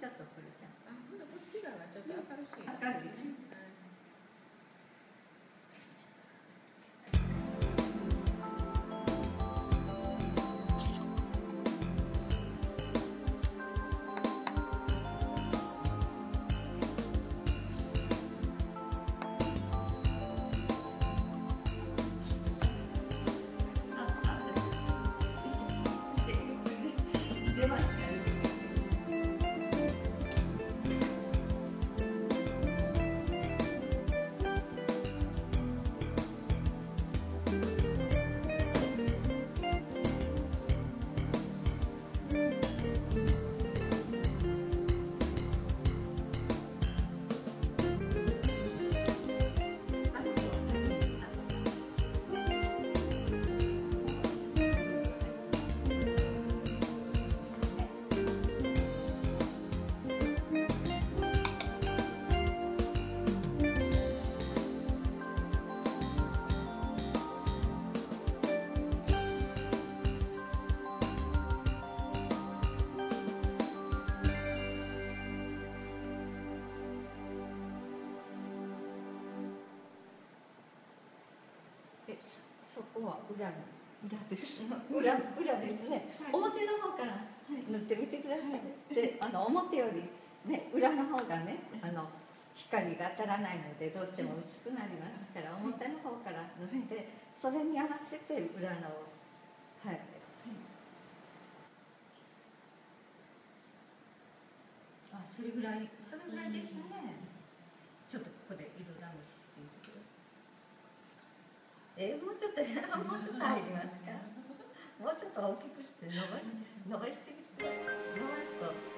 ちょっとこれじゃん。 あ、ほなこっち側がちょっと明るしい。 明るいね。出ました。そこは裏の裏です。 裏ですね。表の方から塗ってみてください。で、表よりね、裏の方がね、光が当たらないのでどうしても薄くなりますから、表の方から塗って、それに合わせて裏のはい。あ、それぐらいですね。ちょっとここで色試ししてみてください。もうちょっと入りますか。もうちょっと大きくして伸ばしてみて。伸ばすと。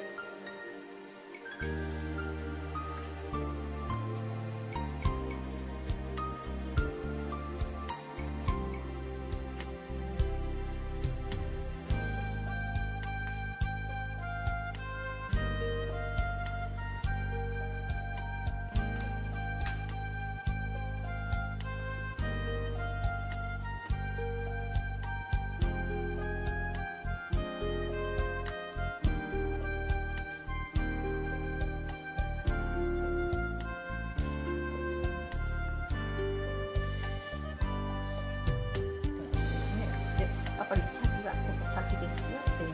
やっぱり先はここ先ですよっていう。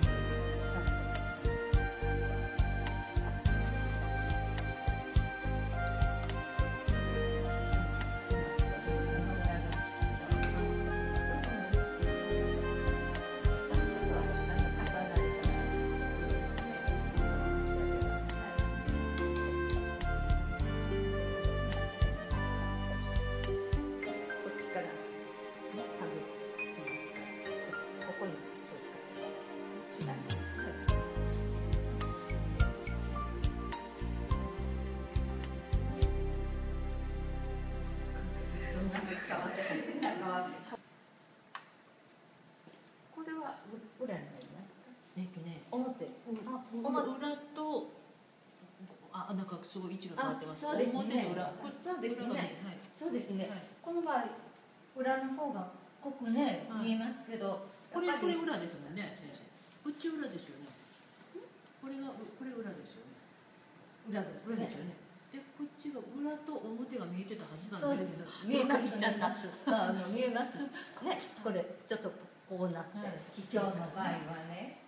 これは裏になりますか？表。 裏となんかすごい位置が変わってます。 そうですね。 表の裏。 そうですね。そうですね。この場合裏の方が濃くね見えますけど、 これ裏ですもんね、先生。こっち裏ですよね。これ裏ですよね。 裏ですよね。 で、こっちが裏と表が見えてたはずなんそうでですけど。 す。見えます。見えます。ね、これちょっとこうなって、今日の場合はね、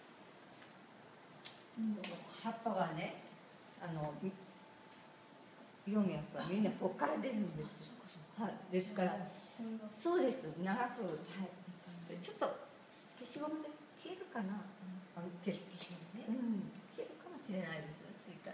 葉っぱはね、4やっぱみんなここから出るんです。はい。ですから、そうです。長く、はい。ちょっと消しゴムで消えるかな。消しゴムね。消えるかもしれないです。薄いから。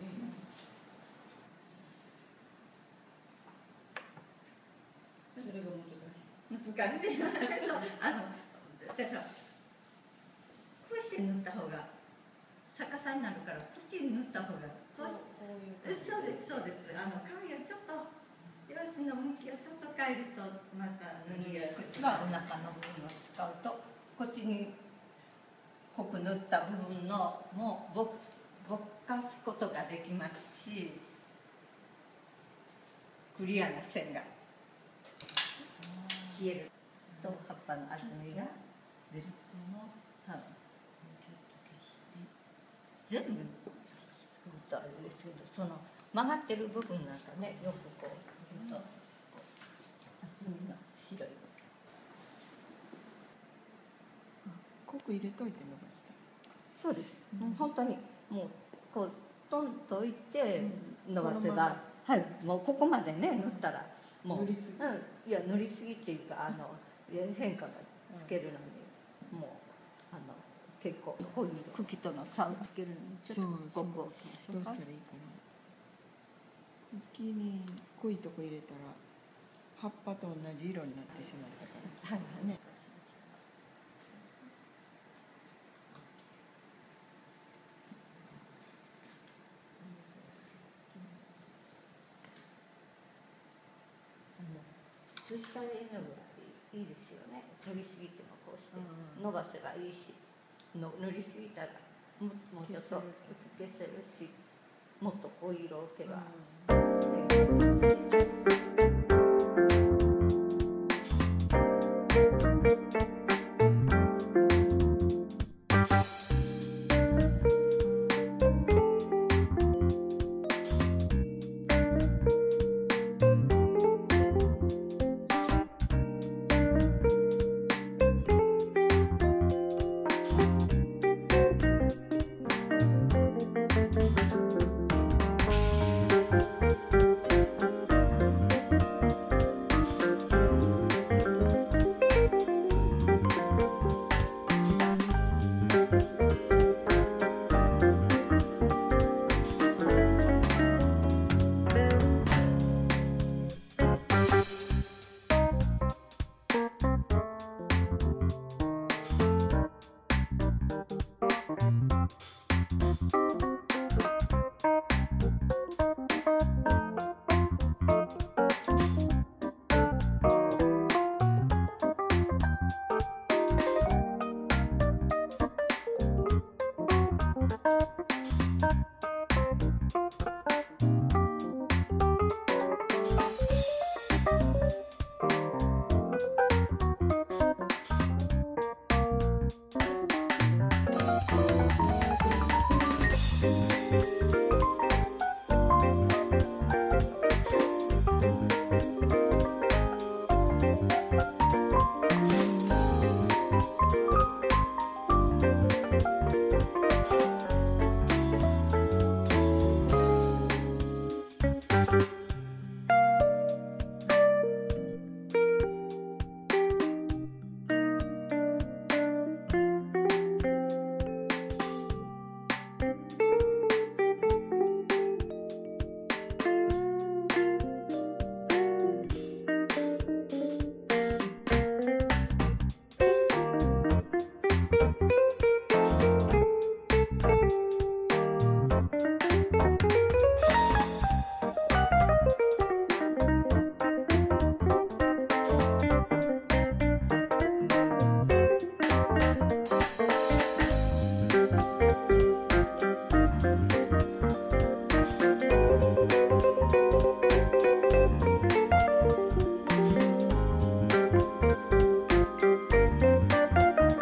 それが難しい。だからこうして塗った方が逆さになるから、こっちに塗った方がそうです。紙をちょっと用紙の向きをちょっと変えるとまた塗りやすい。こっちはお腹の部分を使うと、こっちに濃く塗った部分のもぼかすことができますし、クリアな線が消えると葉っぱの厚みが出る。 全部作ったあれですけど、その曲がってる部分なんかね、よくこう見ると厚みが白い。 濃く入れといて伸ばした。 そうです。もう本当にもうこうトンと置いて伸ばせば、はい、もうここまでね塗ったらもう、 塗りすぎいや塗りすぎっていうか変化がつけるのに、もう結構こういう茎との差をつけるのにちょっとここどうしたらいいかな。茎に濃いとこ入れたら葉っぱと同じ色になってしまったから。 はいね。 水彩絵の具がいいですよね。塗りすぎてもこうして伸ばせばいいし、塗りすぎたらもうちょっと消せるし、もっと濃い色を置けば。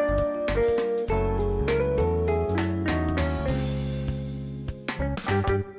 うん。